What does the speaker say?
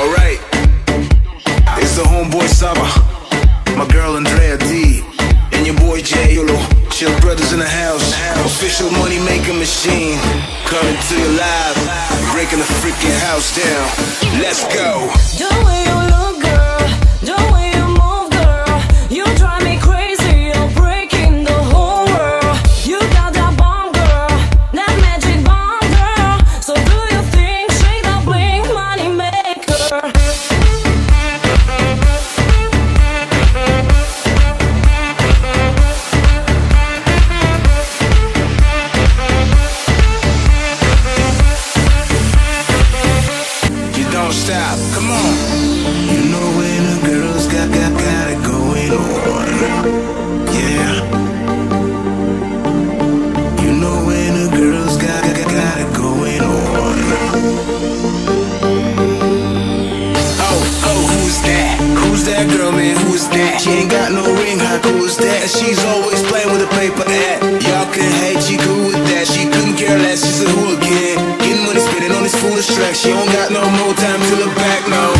Alright, it's the homeboy Saba, my girl Andrea D, and your boy Jay Yolo. Chill brothers in the house, official money making machine, coming to you live, breaking the freaking house down. Let's go. The way you look, girl, the way you move, girl, you drive me crazy, you're breaking the whole world. You got that bomb, girl, that magic bomb, girl. So do you think shake that bling, money maker? Don't stop, come on. You know when the girls got it going on. Yeah. You know when the girls got it going on. Oh, who's that? Who's that girl, man? Who's that? She ain't got no ring, how cool is that? She's always playing with a paper ad. Y'all can hate, she cool with that. She couldn't care less, she's a hooligan. Getting money, spending on this foolish track. She don't got no more time to look back, no.